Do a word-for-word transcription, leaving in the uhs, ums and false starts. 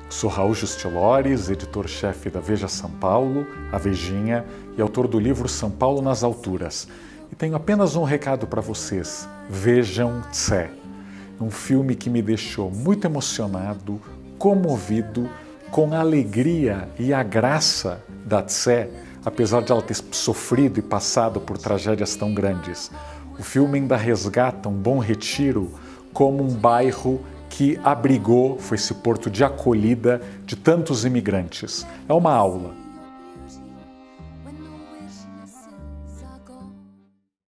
Sou Raul Justilores, editor-chefe da Veja São Paulo, a Vejinha, e autor do livro São Paulo nas Alturas. E tenho apenas um recado para vocês: vejam Tse, um filme que me deixou muito emocionado, comovido, com a alegria e a graça da Tse, apesar de ela ter sofrido e passado por tragédias tão grandes. O filme ainda resgata um Bom Retiro como um bairro que abrigou, foi esse porto de acolhida de tantos imigrantes. É uma aula.